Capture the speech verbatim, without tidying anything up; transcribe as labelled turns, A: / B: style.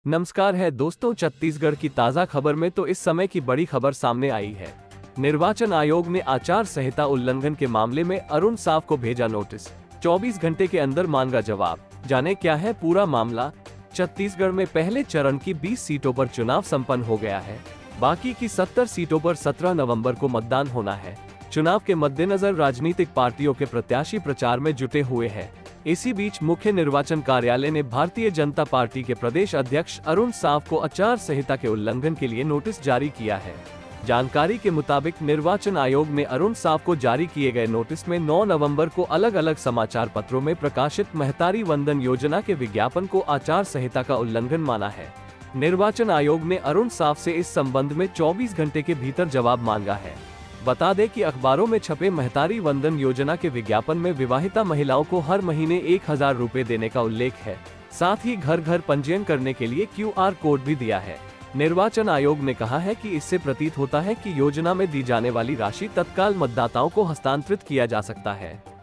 A: नमस्कार है दोस्तों, छत्तीसगढ़ की ताज़ा खबर में तो इस समय की बड़ी खबर सामने आई है। निर्वाचन आयोग ने आचार संहिता उल्लंघन के मामले में अरुण साव को भेजा नोटिस। चौबीस घंटे के अंदर मांगा जवाब। जाने क्या है पूरा मामला। छत्तीसगढ़ में पहले चरण की बीस सीटों पर चुनाव संपन्न हो गया है। बाकी की सत्तर सीटों पर सत्रह नवंबर को मतदान होना है। चुनाव के मद्देनजर राजनीतिक पार्टियों के प्रत्याशी प्रचार में जुटे हुए हैं। इसी बीच मुख्य निर्वाचन कार्यालय ने भारतीय जनता पार्टी के प्रदेश अध्यक्ष अरुण साव को आचार संहिता के उल्लंघन के लिए नोटिस जारी किया है। जानकारी के मुताबिक निर्वाचन आयोग ने अरुण साव को जारी किए गए नोटिस में नौ नवंबर को अलग अलग समाचार पत्रों में प्रकाशित महतारी वंदन योजना के विज्ञापन को आचार संहिता का उल्लंघन माना है। निर्वाचन आयोग ने अरुण साव से इस संबंध में चौबीस घंटे के भीतर जवाब मांगा है। बता दें कि अखबारों में छपे महतारी वंदन योजना के विज्ञापन में विवाहिता महिलाओं को हर महीने एक हजार रुपए देने का उल्लेख है। साथ ही घर घर पंजीयन करने के लिए क्यू आर कोड भी दिया है। निर्वाचन आयोग ने कहा है कि इससे प्रतीत होता है कि योजना में दी जाने वाली राशि तत्काल मतदाताओं को हस्तांतरित किया जा सकता है।